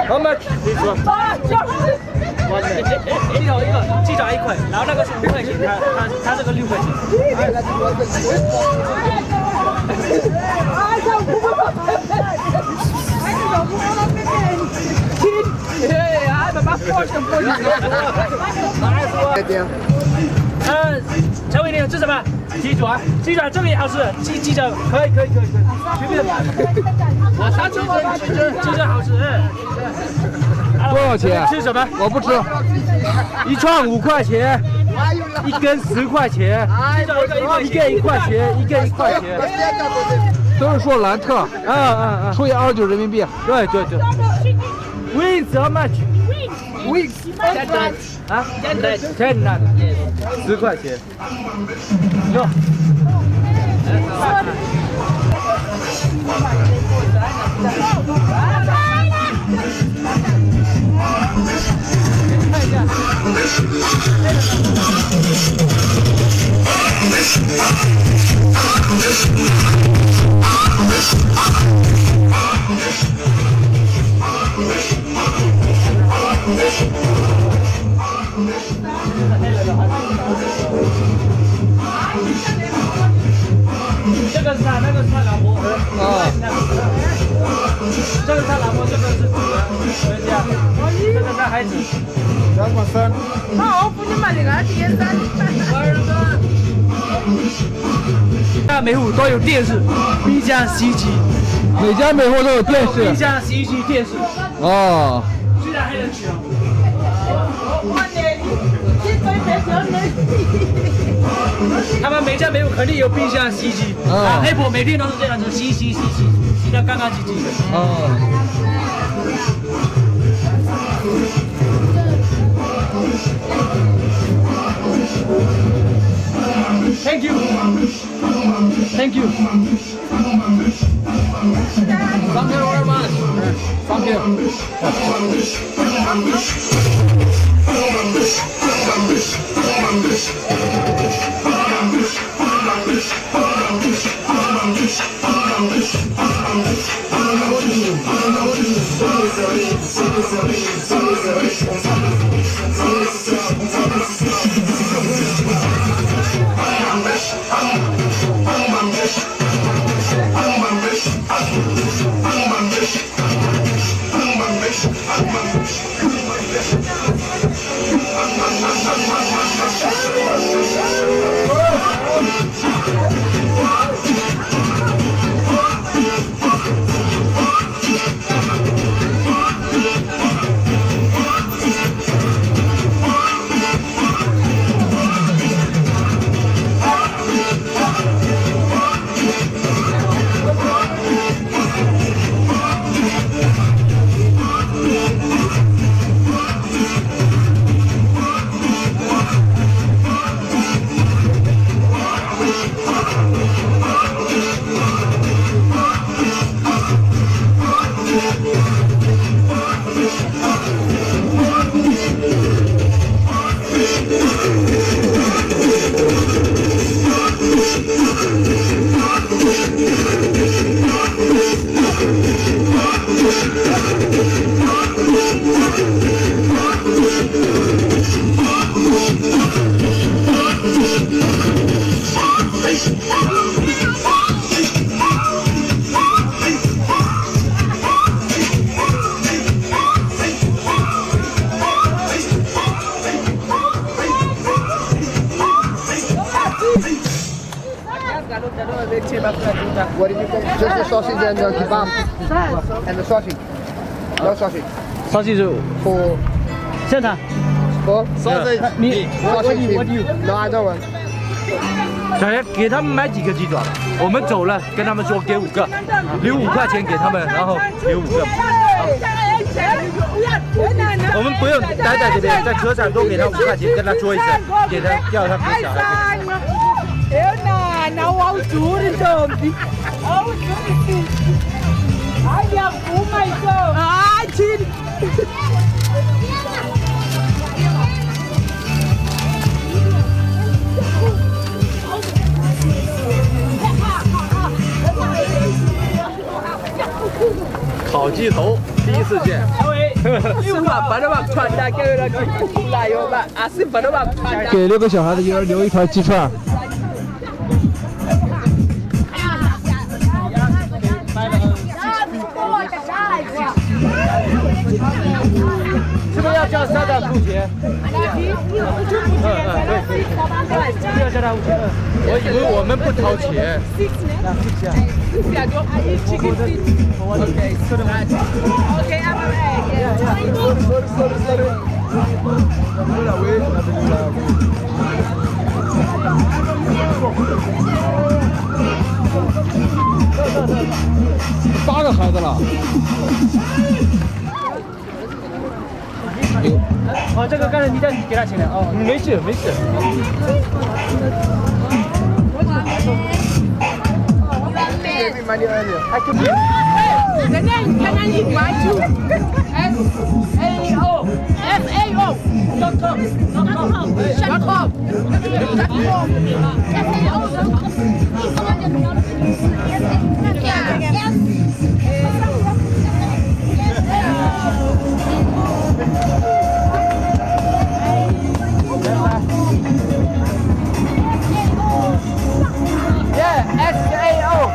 How much？ 一条一个，鸡爪1块，然后那个是5块钱，它这个6块钱。陈伟，你吃什么？鸡爪，鸡爪这个也好吃，鸡爪可以，随便买。我上鸡爪好吃。 多少钱？ 吃什么？ 我不吃。 一串5块钱，一根10块钱，一根1块钱，一根1块钱。 都是说兰特，除以29人民币。 对。Wings how much? Wings 啊？10 10块钱。哟。看一下。这个是他，那个是他老婆。这个是他老婆，这个是主人，回家。这个是他孩子。 2块3。 好，不你买这个电视。 每户都有电视、冰箱、洗衣机。 每家每户都有电视。 冰箱、洗衣机、电视。 哦。 居然还能取哦。他们每家每户肯定有冰箱、洗衣机。啊，黑婆每天都是这样子洗得干干净净的。Thank you. Thank you. Thank you very much. Thank you. What did you get? Just the sausage and the kebab. And the sausage. No sausage. Sausage For 现场。 for Sausage. What do you? No, I don't want. 小爷给他们买几个鸡爪吧，我们走了，跟他们说给5个，留5块钱给他们，然后留5个。我们不用待在这边，在车上多给他5块钱，跟他说一声，给他叫他陪小孩。 Nou hou door de zombie. Hou door. Hij ja, oh my god. Ah, chin. 烤鸡头，第一次见。 是吧？把那把穿的给了出来哟吧，啊是把那把穿的。 给6个小孩子一人留一条鸡串。 是不是要叫3的付钱？不要叫他5,200。 我以为我们不掏钱。8个孩子了。 哦，这个刚才你再给他钱了哦，没事没事。 The name can I invite you? FAO. FAO. Yeah, SAO.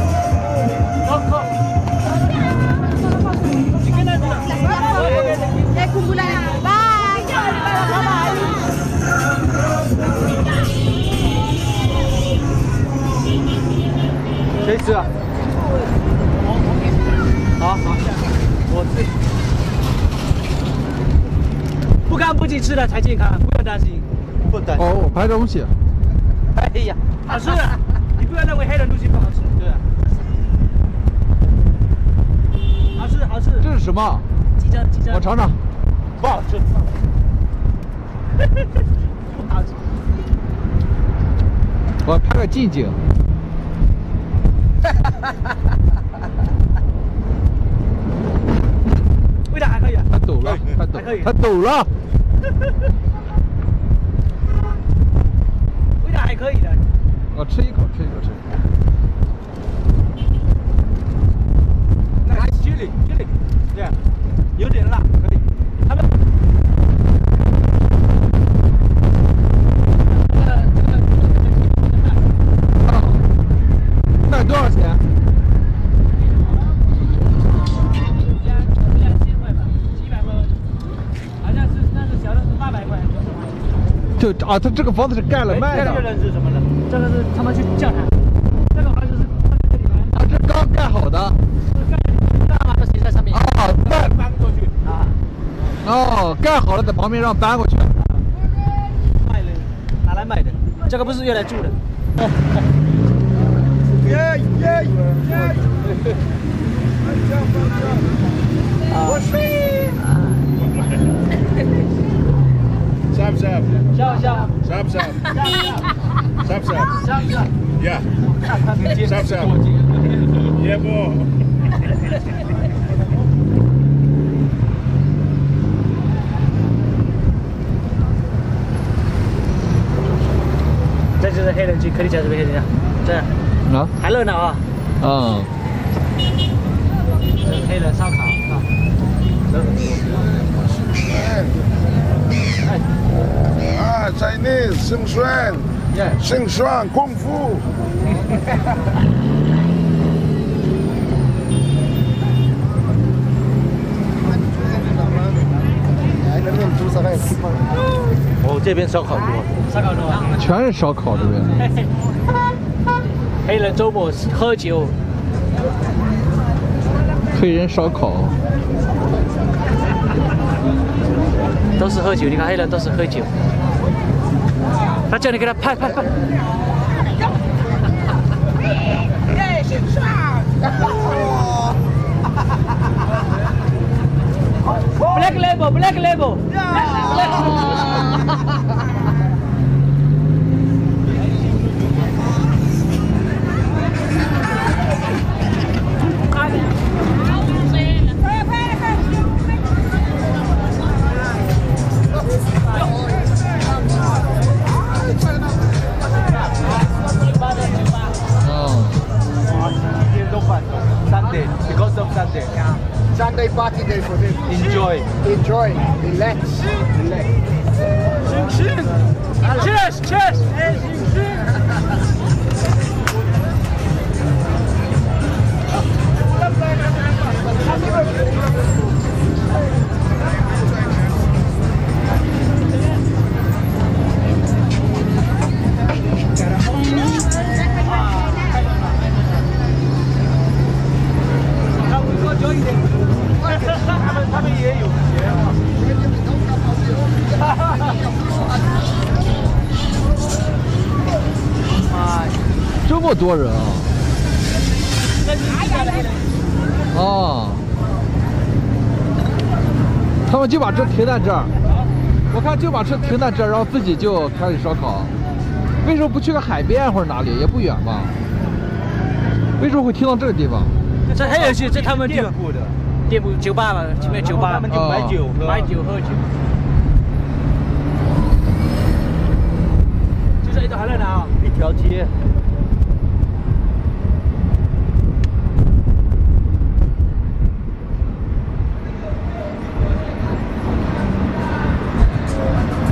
Bye. 谁吃啊？好，我吃。不干不净吃的才健康，不用担心。 不担心。 哦，我拍东西。 哎呀， 好吃的，你不要认为黑的东西不好吃，对吧？好吃好吃。 这是什么？ 鸡胗鸡胗。 我尝尝。 不好吃。 不好吃。 我拍个近景。 味道还可以啊。 它抖了，它抖，它抖了。 味道还可以的。 我吃一口，吃一口，吃一口。 那还chili，对，有点辣，可以。 他们。 那多少钱？就啊，他这个房子是盖了卖的。 这个人是什么人？这个是他们去教堂。这个房子是这里面。 啊，这刚盖好的。 是盖大的写在上面。 啊， 搬过去啊。 哦，盖好了，在旁边让搬过去。 卖的，拿来卖的。这个不是用来住的。 Sap sap. 笑笑。 Sap sap. Sap sap. 笑笑。 Yeah. Sap sap. Yeah, boy. 这就是黑人区，可以讲这边黑人家，这样。 啊。 还热闹啊。 嗯。 这是黑人烧烤啊。 Ah, Chinese, Xing Xuan. Yeah. Xing Xuan, Kung Fu. 哦，这边烧烤多。 烧烤多啊。 全是烧烤这边。 黑人周末喝酒。 黑人烧烤。 都是喝酒，你看黑人都是喝酒。他叫你给他拍。Black label. Sunday, because of Sunday. Sunday party day. Enjoy. Enjoy. Relax. Relax. Cheers, cheers. 他们也有钱啊。 这么多人啊！哦，他们就把车停在这儿，我看就把车停在这儿，然后自己就开始烧烤。为什么不去个海边或者哪里？也不远吧？为什么会停到这个地方？ 这还有些这他们店铺的店铺酒吧嘛，前面酒吧，他们就买酒喝，买酒喝酒。就这一条海南啊，一条街。